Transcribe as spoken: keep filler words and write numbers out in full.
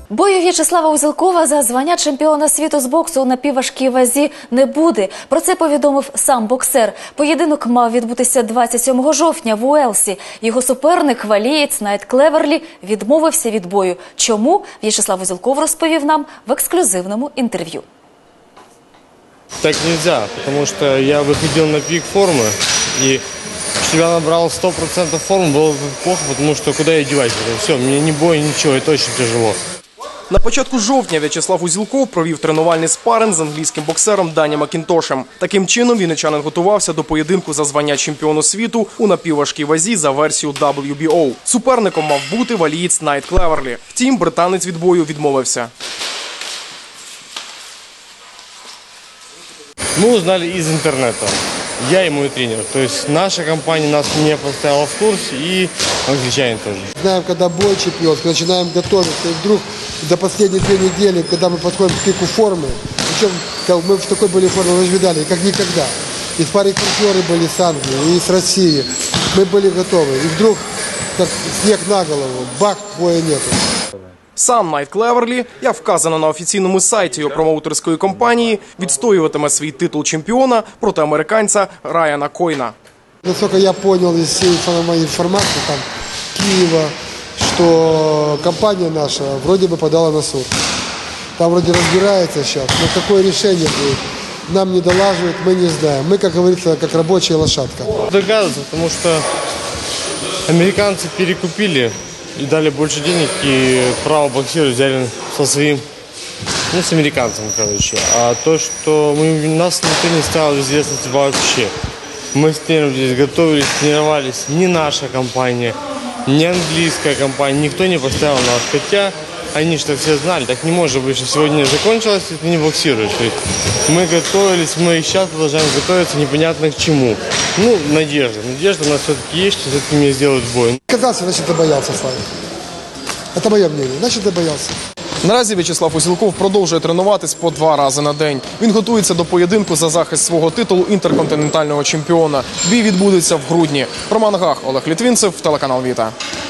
Бою В'ячеслава Узелкова за звання чемпіона світу з боксу у напівважкій вазі не буде. Про це повідомив сам боксер. Поєдинок мав відбутися двадцять сьомого жовтня в Уелсі. Його суперник, валієць Найт Клеверлі, відмовився від бою. Чому? В'ячеслав Узелков розповів нам в ексклюзивному інтерв'ю. Так нельзя, потому что я выходил на пик формы, и если я набрал сто процентов формы, было бы плохо, потому что куда я девать буду? Все, мне не бой, ничего, это очень тяжело. На початку жовтня В'ячеслав Узелков провів тренувальний спаринг з англійським боксером Дані Макінтошем. Таким чином, вінничанин готувався до поєдинку за звання чемпіону світу у напівважкій вазі за версією дабл ю бі о. Суперником мав бути валієць Найт Клеверлі. Втім, британець від бою відмовився. Мы узнали из интернета, я и мой тренер. То есть наша компания нас не поставила в курс, и англичане тоже. Знаем, когда бой чемпионский, начинаем готовиться, и вдруг до последней две недели, когда мы подходим к пику формы, причем мы в такой были форме, вы же видали, как никогда. И спарринг-партнеры были с Англии, и с России. Мы были готовы. И вдруг, как снег на голову, бах, боя нету. Сам Найт Клеверлі, як вказано на офіційному сайті його промоутерської компанії, відстоюватиме свій титул чемпіона проти американця Райана Койна. Насколько я понял из всей моей информации, там, Киева, что компания наша вроде бы подала на суд. Там вроде разбирается сейчас, но какое решение будет, нам не долаживают, мы не знаем. Мы, как говорится, как рабочая лошадка. Догадываться, потому что американцы перекупили и дали больше денег, и право боксировать взяли со своим, ну, с американцем, короче. А то, что мы, нас никто не ставил в известность вообще. Мы с тренером здесь готовились, тренировались. Не наша компания, не английская компания, никто не поставил нас. Хотя они что все знали, так не может быть, что сегодня закончилось, и ты не боксируешь. Мы готовились, мы и сейчас продолжаем готовиться непонятно к чему. Ну, надежда. Надежда у нас все-таки есть, что все-таки мне сделают бой. Казался, значит, добоялся, Славик. Это мое мнение. Значит, добоялся. Наразі В'ячеслав Узелков продовжує тренуватись по два рази на день. Він готується до поєдинку за захист свого титулу інтерконтинентального чемпіона. Бій відбудеться в грудні. Роман Гах, Олег Літвінцев, телеканал Віта.